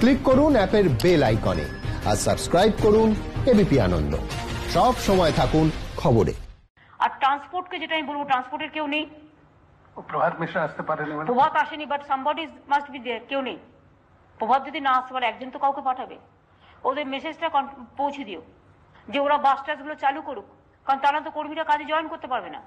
Click করুন অ্যাপের bell আইকনে আর সাবস্ক্রাইব করুন এবিপি আনন্দ। সব সময় থাকুন খবরে। আর ট্রান্সপোর্টকে যেটা আমি বলবো, ট্রান্সপোর্টের কেউ নেই, প্রভাত মিশ্র আসতে পারেনি, প্রভাত আসেনি, but somebody must be there. কেউ নেই, প্রভাত যদি না আসতে পারে একজন তো কাউকে পাঠাবে। ওদের মেসেজটা পৌঁছে দিও যে ওরা বাস টাসগুলো চালু করুক, কারণ তারা তো কর্মীরা কাজে জয়েন করতে পারবে না।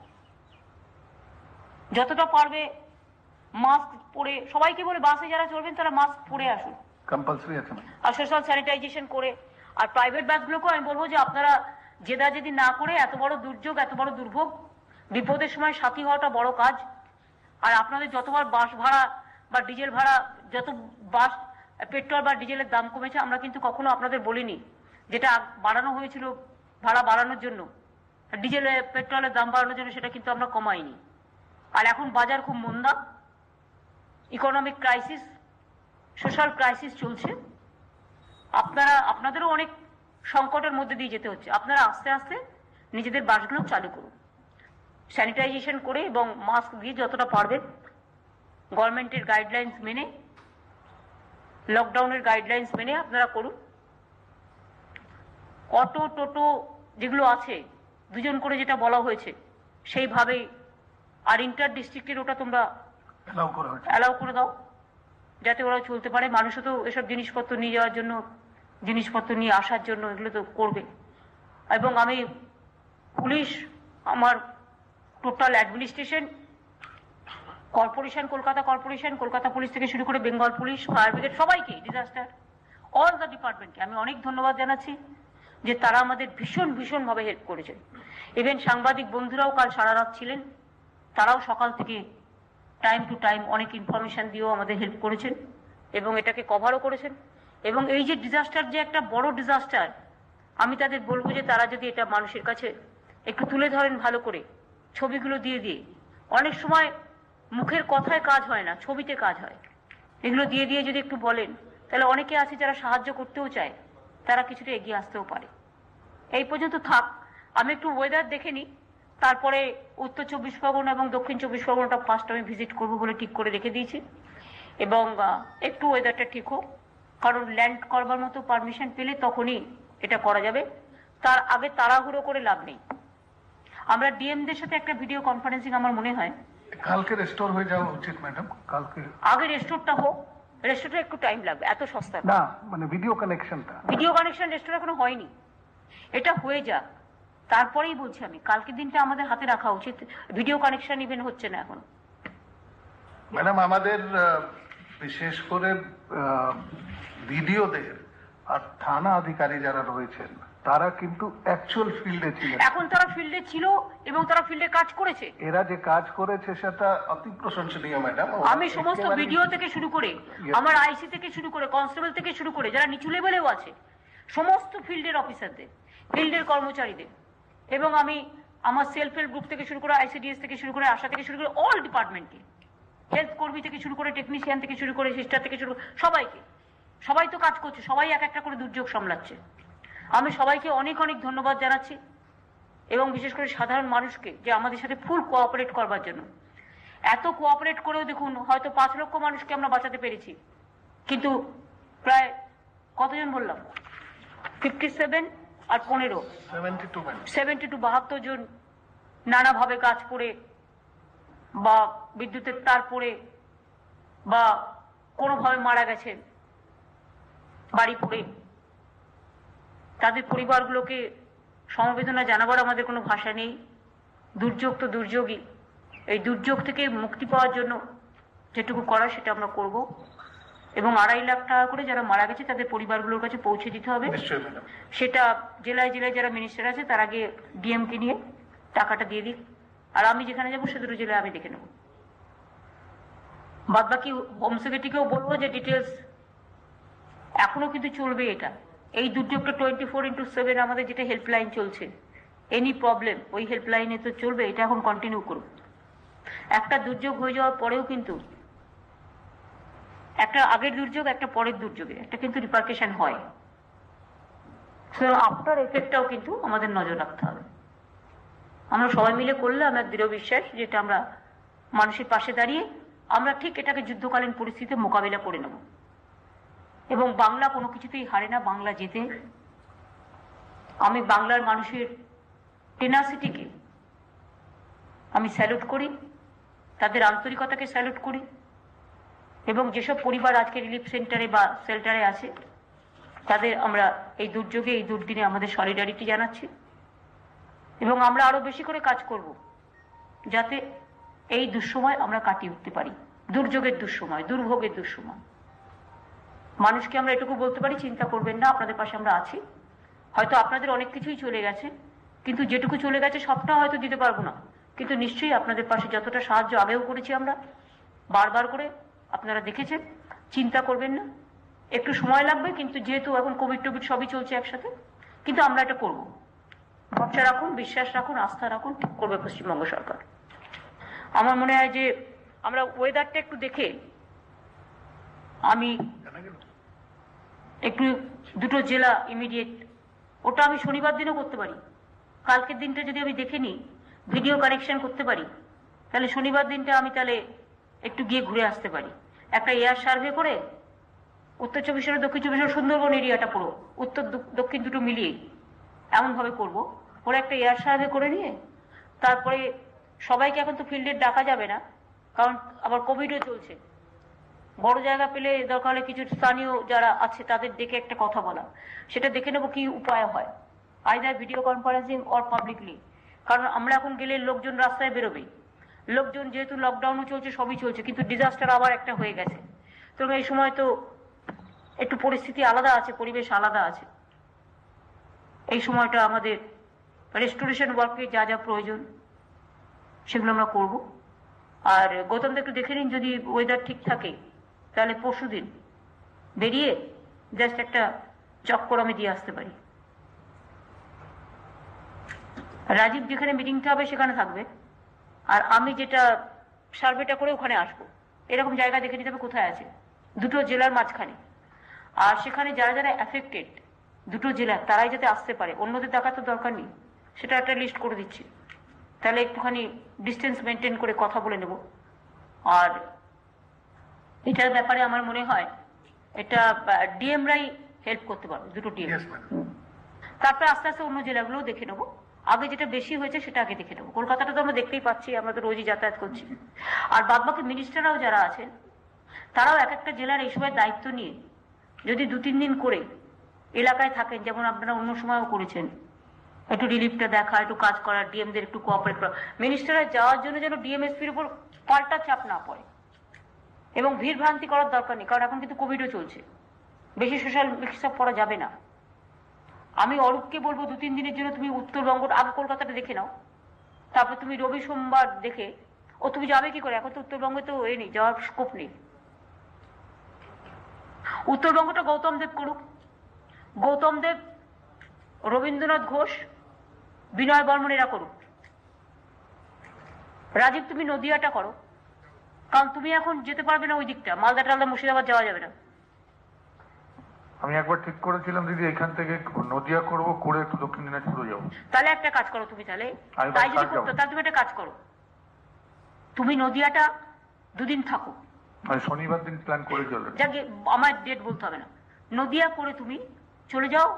যতটা পারবে মাস্ক পরে, সবাইকে বলে বাসে যারা চলবেন তারা মাস্ক পরে আসুন, কম্পালসরি আছে, আর সোশ্যাল স্যানিটাইজেশন করে। আর প্রাইভেট বাসগুলোকেও আমি বলবো যে আপনারা জেদাজেদি না করে, এত বড় দুর্যোগ, এত বড় দুর্ভোগ, বিপদের সময় সাথী হওয়াটা বড় কাজ। আর আপনাদের যতবার বাস ভাড়া বা ডিজেল ভাড়া, যত বাস পেট্রোল বা ডিজেলের দাম কমেছে, আমরা কিন্তু কখনো আপনাদের বলিনি যেটা বাড়ানো হয়েছিল ভাড়া বাড়ানোর জন্য, ডিজেলের পেট্রোলের দাম বাড়ানোর জন্য, সেটা কিন্তু আমরা কমাইনি। আর এখন বাজার খুব মন্দা, ইকোনমিক ক্রাইসিস, সোশ্যাল ক্রাইসিস চলছে। আপনাদেরও অনেক সংকটের মধ্যে দিয়ে যেতে হচ্ছে। আপনারা আস্তে আস্তে নিজেদের বাসগুলো চালু করুন, স্যানিটাইজেশন করে এবং মাস্ক দিয়ে যতটা পারবেন, গভর্নমেন্টের গাইডলাইন্স মেনে, লকডাউনের গাইডলাইন্স মেনে আপনারা করুন। অটো টোটো যেগুলো আছে, দুজন করে যেটা বলা হয়েছে সেইভাবেই। আর ইন্টার ডিস্ট্রিক্টের ওটা তোমরা অ্যালাউ করে দাও, যাতে ওরা চলতে পারে। মানুষও তো এসব জিনিসপত্র নিয়ে যাওয়ার জন্য, জিনিসপত্র নিয়ে আসার জন্য এগুলো তো করবে। এবং আমি পুলিশ, আমার total administration, corporation, Kolkata police থেকে শুরু করে বেঙ্গল পুলিশ, ফায়ার ব্রিগেড, সবাইকে, ডিজাস্টার অল দ্য ডিপার্টমেন্টকে আমি অনেক ধন্যবাদ জানাচ্ছি যে তারা আমাদের ভীষণভাবে হেল্প করেছেন। ইভেন সাংবাদিক বন্ধুরাও কাল সারা রাত ছিলেন, তারাও সকাল থেকে টাইম টু টাইম অনেক ইনফরমেশন দিয়েও আমাদের হেল্প করেছেন এবং এটাকে কভারও করেছেন। এবং এই যে ডিজাস্টার, যে একটা বড় ডিজাস্টার, আমি তাদের বলবো যে তারা যদি এটা মানুষের কাছে একটু তুলে ধরেন ভালো করে, ছবিগুলো দিয়ে দিয়ে। অনেক সময় মুখের কথায় কাজ হয় না, ছবিতে কাজ হয়। এগুলো দিয়ে দিয়ে যদি একটু বলেন, তাহলে অনেকে আছে যারা সাহায্য করতেও চায়, তারা কিছুটা এগিয়ে আসতেও পারে। এই পর্যন্ত থাক, আমি একটু ওয়েদার দেখে নিই, তারপরে উত্তর 24 পরগনা এবং দক্ষিণ 24 পরগনাটা ফার্স্ট আমি ভিজিট করবো বলে ঠিক করে রেখে দিয়েছি। এবং একটু ওয়েদারটা ঠিক হোক, কারণ ল্যান্ড করবার মতো পারমিশন পেলে তখনই এটা করা যাবে, তার আগে তাড়াহুড়ো করে লাভ নেই। আমরা ডিএমদের সাথে একটা ভিডিও কনফারেন্সিং আমার মনে হয় কালকে রেস্টোর হয়ে যাওয়া উচিত ম্যাডাম। কালকে আগে রেস্টোরটা হোক, রেস্টোরটা একটু টাইম লাগবে, এত সস্তা না, মানে ভিডিও কানেকশন রেস্টোর এখনো হয়নি, এটা হয়ে যাক, তারপরেই বলছি আমি কালকের দিনটা আমাদের হাতে রাখা উচিত। ভিডিও কানেকশন ইভেন হচ্ছে না এখন ম্যাডাম। আমাদের বিশেষ করে ভিডিওদের আর থানা অধিকারী যারা রয়েছেন, তারা কিন্তু অ্যাকচুয়াল ফিল্ডে ছিলেন। এখন তারা ফিল্ডে ছিল এবং তারা ফিল্ডে কাজ করেছে। এরা যে কাজ করেছে সেটা অতি প্রশংসনীয় ম্যাডাম। আমি সমস্ত ভিডিও থেকে শুরু করে, আমার আইসি থেকে শুরু করে, কনস্টেবল থেকে শুরু করে, যারা নিচু লেভেলেও আছে, সমস্ত ফিল্ডের অফিসারদের, ফিল্ডের কর্মচারীদের, এবং আমি আমার সেলফ হেল্প গ্রুপ থেকে শুরু করে, আইসিডিএস থেকে শুরু করে, আশা থেকে শুরু করে, অল ডিপার্টমেন্টকে, হেলথ কর্মী থেকে শুরু করে, টেকনিশিয়ান থেকে শুরু করে, সিস্টার থেকে শুরু করে, সবাইকে, সবাই তো কাজ করছে, সবাই এক একটা করে দুর্যোগ সামলাচ্ছে। আমি সবাইকে অনেক ধন্যবাদ জানাচ্ছি এবং বিশেষ করে সাধারণ মানুষকে যে আমাদের সাথে ফুল কোঅপারেট করবার জন্য। এত কোঅপারেট করেও দেখুন, হয়তো 5 লক্ষ মানুষকে আমরা বাঁচাতে পেরেছি, কিন্তু প্রায় কতজন বললাম, 57 আর 15 72 জন নানাভাবে কাজ করে বা বিদ্যুতের তার পড়ে বা কোনোভাবে মারা গেছেন, বাড়ি পড়ে। তাদের পরিবারগুলোকে সমবেদনা জানাবার আমাদের কোনো ভাষা নেই। দুর্যোগ তো দুর্যোগই, এই দুর্যোগ থেকে মুক্তি পাওয়ার জন্য যেটুকু করা সেটা আমরা করব এবং 2.5 লাখ টাকা করে যারা মারা গেছে তাদের পরিবারগুলোর কাছে পৌঁছে দিতে হবে। সেটা জেলায় যারা মিনিস্টার আছে তার আগে ডিএমকে নিয়ে টাকাটা দিয়ে দিক, আর আমি যেখানে যাবো সে 2 জেলায় আমি দেখে নেব। বাদ বাকি হোম সেক্রেটারিকেও বলবো যে ডিটেলস এখনো কিন্তু চলবে এটা। এই দুর্যোগটা 24x7 আমাদের যেটা হেল্পলাইন চলছে, এনি প্রবলেম ওই হেল্পলাইনে তো চলবে, এটা এখন কন্টিনিউ করব। একটা দুর্যোগ হয়ে যাওয়ার পরেও কিন্তু একটা আগের দুর্যোগ, একটা পরের দুর্যোগে একটা কিন্তু রিপারকেশন হয়। আফটার এফেক্টটাও কিন্তু আমাদের নজর রাখতে হবে। আমরা সবাই মিলে করলে আমার দৃঢ় বিশ্বাস যেটা আমরা মানুষের পাশে দাঁড়িয়ে আমরা ঠিক এটাকে যুদ্ধকালীন পরিস্থিতিতে মোকাবিলা করে নেব। এবং বাংলা কোনো কিছুতেই হারে না, বাংলা জেতে। আমি বাংলার মানুষের টেনাসিটিকে আমি স্যালুট করি, তাদের আন্তরিকতাকে স্যালুট করি, এবং যেসব পরিবার আজকে রিলিফ সেন্টারে বা শেল্টারে আছে তাদের আমরা এই দুর্যোগে, এই দুর্দিনে আমাদের সলিডারিটি জানাচ্ছি। এবং আমরা আরো বেশি করে কাজ করব যাতে এই দুঃসময় আমরা কাটিয়ে উঠতে পারি, দুর্যোগের দুঃসময়, দুর্ভোগের দুঃসময়। মানুষকে আমরা এটুকু বলতে পারি, চিন্তা করবেন না, আপনাদের পাশে আমরা আছি। হয়তো আপনাদের অনেক কিছুই চলে গেছে, কিন্তু যেটুকু চলে গেছে সবটা হয়তো দিতে পারবো না, কিন্তু নিশ্চয়ই আপনাদের পাশে যতটা সাহায্য আগেও করেছি আমরা বারবার করে, আপনারা দেখেছেন। চিন্তা করবেন না, একটু সময় লাগবে, কিন্তু যেহেতু এখন কোভিড টোভিড সবই চলছে একসাথে, কিন্তু আমরা এটা করবো। ভরসা রাখুন, বিশ্বাস রাখুন, আস্থা রাখুন, ঠিক করবে পশ্চিমবঙ্গ সরকার। আমার মনে হয় যে আমরা ওয়েদারটা একটু দেখে আমি একটু দুটো জেলা ইমিডিয়েট, ওটা আমি শনিবার দিনও করতে পারি। কালকের দিনটা যদি আমি দেখে নিই, ভিডিও কানেকশন করতে পারি, তাহলে শনিবার দিনটা আমি তাহলে একটু গিয়ে ঘুরে আসতে পারি। একটা এয়ার সার্ভে করে উত্তর চব্বিশ পরগনা, দক্ষিণ চব্বিশ পরগনা, সুন্দরবন এরিয়াটা পুরো উত্তর দক্ষিণ দুটো মিলিয়ে এমনভাবে করবো, ওরা একটা এয়ার সার্ভে করে নিয়ে তারপরে সবাইকে এখন তো ফিল্ডে ডাকা যাবে না, কারণ আবার কোভিডও চলছে। বড় জায়গা পেলে দরকার হলে কিছু স্থানীয় যারা আছে তাদের ডেকে একটা কথা বলা, সেটা দেখে নেবো কি উপায় হয়, either video conferencing or publicly. কারণ আমরা এখন গেলে লোকজন রাস্তায় বেরোবে, লোকজন যেহেতু লকডাউনও চলছে, সবই চলছে, কিন্তু ডিজাস্টার আবার একটা হয়ে গেছে। তো এই সময় তো একটু পরিস্থিতি আলাদা আছে, পরিবেশ আলাদা আছে। এই সময়টা আমাদের রেস্টোরেশন ওয়ার্কে যা যা প্রয়োজন সেগুলো আমরা করব। আর গৌতমদা একটু দেখে নিন, যদি ওয়েদার ঠিক থাকে তাহলে পরশুদিন বেরিয়ে জাস্ট একটা চক্কর আমি দিয়ে আসতে পারি। রাজীব যেখানে মিটিংটা হবে সেখানে থাকবে, আর আমি যেটা সার্ভেটা করে ওখানে আসবো। এরকম জায়গা দেখে নিতে হবে কোথায় আছে, দুটো জেলার মাঝখানে। আর সেখানে যারা যারা অ্যাফেক্টেড দুটো জেলার, তারাই যাতে আসতে পারে, অন্যদের দেখার তো দরকার নেই, সেটা একটা লিস্ট করে দিচ্ছি। তাহলে একটুখানি ডিস্টেন্স মেনটেন করে কথা বলে নেব। আর এটার ব্যাপারে আমার মনে হয় এটা ডিএমরাই হেল্প করতে পারবে, দুটো ডিএম। তারপরে আস্তে আস্তে অন্য জেলাগুলোও দেখে নেবো। আগে যেটা বেশি হয়েছে সেটা আগে দেখে নেবো। কলকাতাটা তো আমরা দেখতেই পাচ্ছি, আমরা তো রোজই যাতায়াত করছি। আর বাদবাকি মিনিস্টাররাও যারা আছেন তারাও এক একটা জেলার এই সময় দায়িত্ব নিয়ে যদি 2-3 দিন করে এলাকায় থাকেন, যেমন আপনারা অন্য সময়ও করেছেন, একটু রিলিফটা দেখা, একটু কাজ করা, ডিএমদের একটু কোঅপারেট করা। মিনিস্টাররা যাওয়ার জন্য যেন ডিএমএসপির উপর পাল্টা চাপ না পড়ে, এবং ভিড় ভ্রান্তি করার দরকার নেই, কারণ এখন কিন্তু কোভিডও চলছে, বেশি সোশ্যাল মিক্সআপ করা যাবে না। আমি অরূপকে বলবো 2-3 দিনের জন্য তুমি উত্তরবঙ্গ, আগে কলকাতাটা দেখে নাও, তারপর তুমি রবি সোমবার দেখে, ও তুমি যাবে কি করে, এখন তো উত্তরবঙ্গে তো এ নেই, যাওয়ার স্কোপ নেই। উত্তরবঙ্গটা গৌতম দেব করুক, গৌতম দেব, রবীন্দ্রনাথ ঘোষ, বিনয় বর্মন এরা করুক। রাজীব তুমি নদিয়াটা করো, কারণ তুমি এখন যেতে পারবে না ওই দিকটা, মালদা টালদা মুর্শিদাবাদ যাওয়া যাবে না। আমি একবার ঠিক করেছিলাম দিদি, এখান থেকে নদিয়া করবো, করে একটু দক্ষিণ দিনাজপুরে যাবো। তাহলে একটা কাজ করো তুমি, তাহলে তাই যদি করতে, তাহলে তুমি একটা কাজ করো, তুমি নদিয়াটা 2 দিন থাকো, মানে শনিবার দিন প্ল্যান করে চলে যাকে আমার ডেট বলতে হবে না, নদিয়া করে তুমি চলে যাও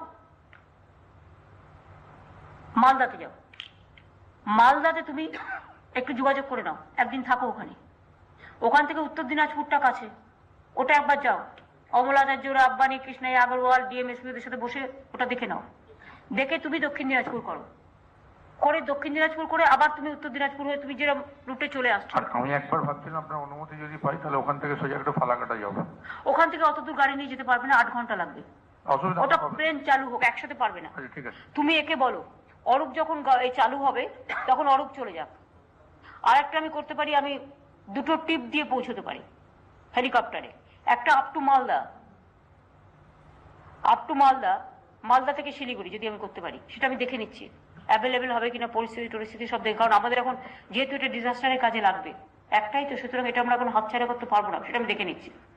মালদাতে, যাও মালদাতে তুমি একটু যোগাযোগ করে নাও, একদিন থাকো ওখানে। ওখান থেকে উত্তর দিনাজপুরটা কাছে, ওটা একবার যাও, অমলাচার্য, আব্বানি, কৃষ্ণাই আগরওয়াল, ডিএমএসপিদের সাথে বসে ওটা দেখে নাও। দেখে তুমি দক্ষিণ দিনাজপুর করো, করে দক্ষিণ দিনাজপুর করে আবার তুমি উত্তর দিনাজপুর হয়ে তুমি যেরকম রুটে চলে আসছো। আর আমি একবার ভাবছিলাম আপনার অনুমতি যদি পাই তাহলে ওখান থেকে সোজা একটা ফালাকাটা যাবো। ওখান থেকে অত দূর গাড়ি নিয়ে যেতে পারবে না, 8 ঘন্টা লাগবে। অসুবিধা, ওটা প্লেন চালু হোক, একসাথে পারবে না। ঠিক আছে, তুমি একে বলো অরূপ যখন এই চালু হবে তখন অরূপ চলে যাক। আর একটা আমি করতে পারি, আমি 2টো টিপ দিয়ে পৌঁছতে পারি হেলিকপ্টারে, একটা আপ টু মালদা, মালদা থেকে শিলিগুড়ি যদি আমি করতে পারি, সেটা আমি দেখে নিচ্ছি অ্যাভেলেবেল হবে কিনা, পরিস্থিতি সব দেখে। কারণ আমাদের এখন যেহেতু এটা ডিজাস্টারের কাজে লাগবে একটাই তো, সুতরাং এটা আমরা এখন হাতছাড়া করতে পারবো না, সেটা আমি দেখে নিচ্ছি।